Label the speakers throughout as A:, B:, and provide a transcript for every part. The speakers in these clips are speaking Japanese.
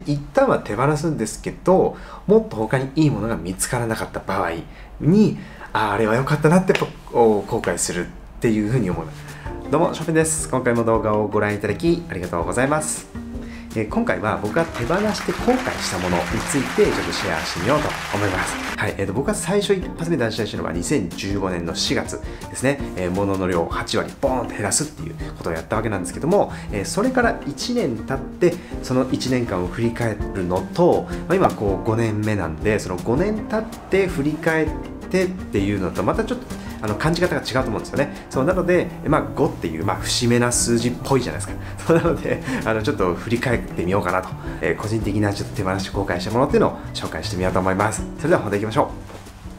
A: 一旦は手放すんですけど、もっと他にいいものが見つからなかった場合に、あれは良かったなって後悔するっていうふうに思います。どうも、ショッピンです。今回も動画をご覧いただきありがとうございます。今回は僕が手放して後悔したものについてちょっとシェアしてみようと思います。はい、僕が最初一発目出したのは2015年の4月ですね。物の量を8割ボーンと減らすっていうことをやったわけなんですけども、それから1年経ってその1年間を振り返るのと、今こう5年目なんで、その5年経って振り返ってっていうのとまたちょっと感じ方が違うと思うんですよね。そうなので、5っていう、節目な数字っぽいじゃないですか。そうなのでちょっと振り返ってみようかなと、個人的なちょっと手放し後悔したものっていうのを紹介してみようと思います。それでは本題いきましょう。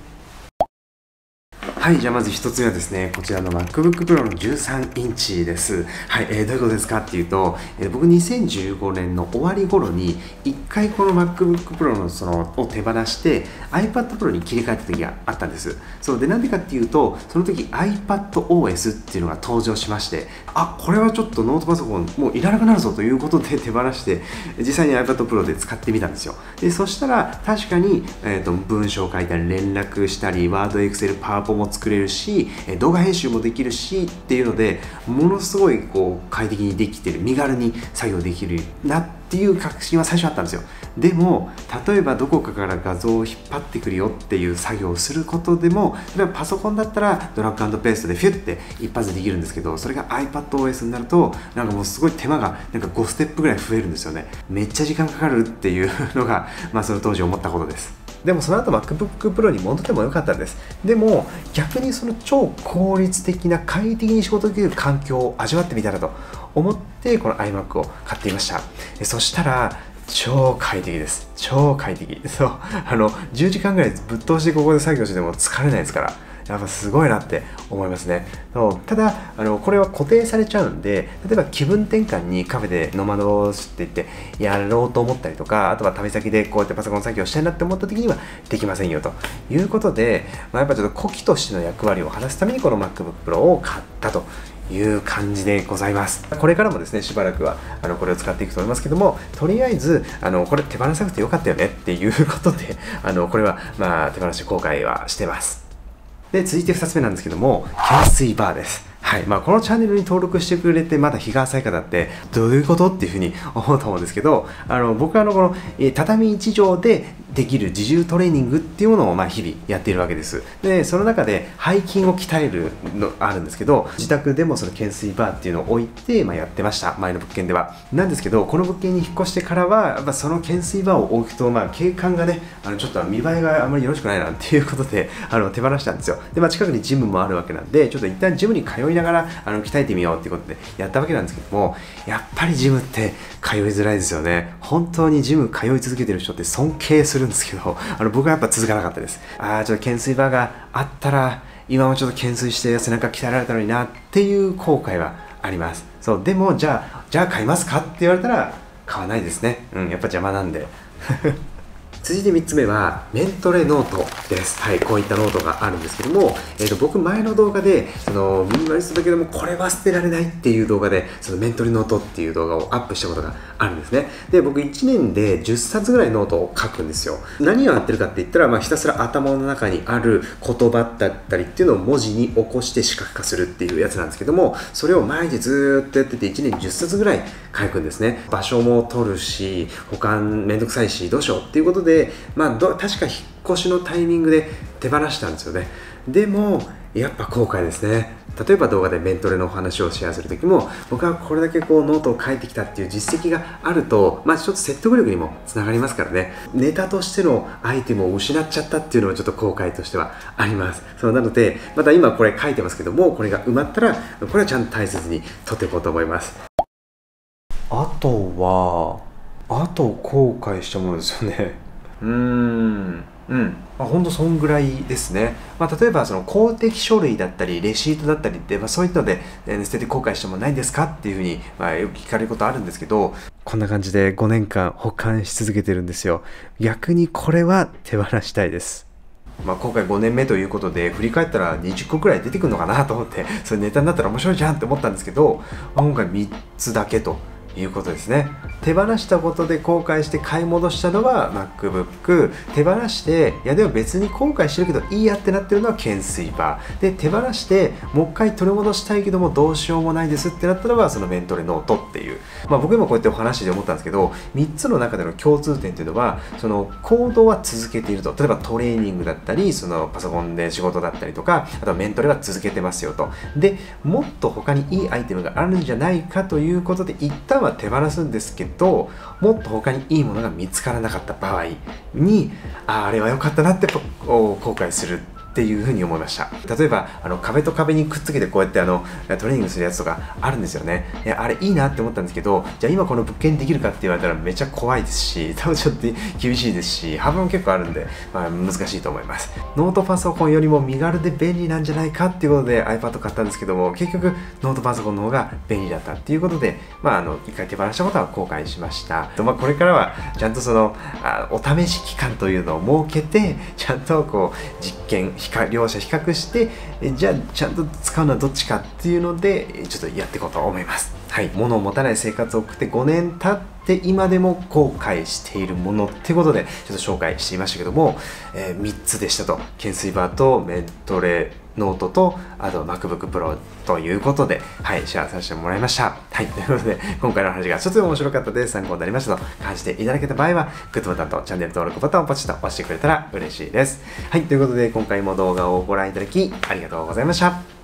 A: はい、じゃあまず1つ目はですね、こちらの MacBook Pro の13インチです。はい、どういうことですかっていうと、僕2015年の終わり頃に1回この MacBook Pro のを手放して iPad Pro に切り替えた時があったんです。そうで、なんでかっていうと、その時 iPadOS っていうのが登場しまして、これはちょっとノートパソコンもういらなくなるぞということで手放して実際に iPad Pro で使ってみたんですよ。でそしたら確かに、文章を書いたり連絡したり Word、Excel、PowerPoint も作れるし、動画編集もできるしっていうので、ものすごいこう快適にできてる、身軽に作業できるなっていう確信は最初あったんですよ。でも例えばどこかから画像を引っ張ってくるよっていう作業をすることでも、例えばパソコンだったらドラッグ&ペーストでフュッて一発でできるんですけど、それが iPadOS になるとなんかもうすごい手間がなんか5ステップぐらい増えるんですよね。めっちゃ時間かかるっていうのがその当時思ったことです。でもその後 MacBook Pro に戻ってもよかったんです。でも逆にその超効率的な快適に仕事できる環境を味わってみたらと思ってこの iMac を買っていました。そしたら超快適です。超快適。そう。10時間ぐらいぶっ通してここで作業しても疲れないですから。やっぱすごいなって思いますね。ただこれは固定されちゃうんで、例えば気分転換にカフェでノマドしていってやろうと思ったりとか、あとは旅先でこうやってパソコン作業したいなって思った時にはできませんよということで、やっぱちょっと古希としての役割を果たすためにこの MacBook Pro を買ったという感じでございます。これからもですね、しばらくはこれを使っていくと思いますけども、とりあえずこれ手放さなくてよかったよねっていうことでこれは手放し後悔はしてます。で、続いて2つ目なんですけども、懸垂バーです。はい。このチャンネルに登録してくれてまだ日が浅い方ってどういうことっていうふうに思うと思うんですけど、僕はこの畳1畳でできる自重トレーニングっていうものを日々やっているわけです。で、その中で背筋を鍛えるのあるんですけど、自宅でもその懸垂バーっていうのを置いてやってました。前の物件では。なんですけど、この物件に引っ越してからはやっぱその懸垂バーを置くと景観がね、ちょっと見栄えがあんまりよろしくないなっていうことで手放したんですよ。で、近くにジムもあるわけなんで、ちょっと一旦ジムに通いながら鍛えてみようっていうことでやったわけなんですけども、やっぱりジムって通いづらいですよね。本当にジム通い続けてる人って尊敬するんですけど、僕はやっぱ続かなかったです。ちょっと懸垂バーがあったら今もちょっと懸垂して背中鍛えられたのになっていう後悔はあります。そうでもじゃあ買いますかって言われたら買わないですね。やっぱ邪魔なんで続いて3つ目はメントレノートです。はい、こういったノートがあるんですけども、僕前の動画でミニマリストだけどもこれは捨てられないっていう動画でメントレノートっていう動画をアップしたことがあるんですね。で、僕1年で10冊ぐらいノートを書くんですよ。何をやってるかって言ったら、ひたすら頭の中にある言葉だったりっていうのを文字に起こして視覚化するっていうやつなんですけども、それを毎日ずーっとやってて1年10冊ぐらい書くんですね。場所も取るし、保管めんどくさいしどうしようっていうことで、確か引っ越しのタイミングで手放したんですよね。でもやっぱ後悔ですね。例えば動画でメントレのお話をシェアするときも、僕はこれだけノートを書いてきたっていう実績があると、ちょっと説得力にもつながりますからね。ネタとしてのアイテムを失っちゃったっていうのはちょっと後悔としてはあります。なのでまた今これ書いてますけども、これが埋まったらこれはちゃんと大切に取っていこうと思います。あと後悔したものですよね。ほんとそんぐらいですね。例えば公的書類だったりレシートだったりって、そういったので、捨てて後悔してもないんですかっていうふうに、よく聞かれることあるんですけど、こんな感じで5年間保管し続けてるんですよ。逆にこれは手放したいです。今回5年目ということで振り返ったら20個くらい出てくるのかなと思って、それネタになったら面白いじゃんって思ったんですけど、今回3つだけということですね。手放したことで後悔して買い戻したのは MacBook、手放していやでも別に後悔してるけどいいやってなってるのは懸垂バーで、手放してもう一回取り戻したいけどもどうしようもないですってなったのがそのメントレノートっていう、僕今こうやってお話で思ったんですけど、3つの中での共通点というのはその行動は続けていると。例えばトレーニングだったり、そのパソコンで仕事だったりとか、あとはメントレは続けてますよと。でもっと他にいいアイテムがあるんじゃないかということで一旦は手放すんですけど、もっと他にいいものが見つからなかった場合にあれは良かったなって後悔するっていうふうに思いました。例えば壁と壁にくっつけてこうやってトレーニングするやつとかあるんですよね。あれいいなって思ったんですけど、じゃあ今この物件できるかって言われたらめちゃ怖いですし、多分ちょっと厳しいですし、幅も結構あるんで、難しいと思います。ノートパソコンよりも身軽で便利なんじゃないかっていうことで iPad 買ったんですけども、結局ノートパソコンの方が便利だったっていうことで、一回手放したことは後悔しました。これからはちゃんとそのお試し期間というのを設けて、ちゃんとこう実験両者比較して、じゃあちゃんと使うのはどっちかっていうのでちょっとやっていこうと思います。はい、物を持たない生活を送って5年経って今でも後悔しているものってことでちょっと紹介していましたけども、3つでしたと。懸垂バーとメントレノートとあと MacBook Pro ということで、シェアさせてもらいました。ということで今回の話がちょっと面白かったです、参考になりましたと感じていただけた場合はグッドボタンとチャンネル登録ボタンをポチッと押してくれたら嬉しいです。ということで今回も動画をご覧いただきありがとうございました。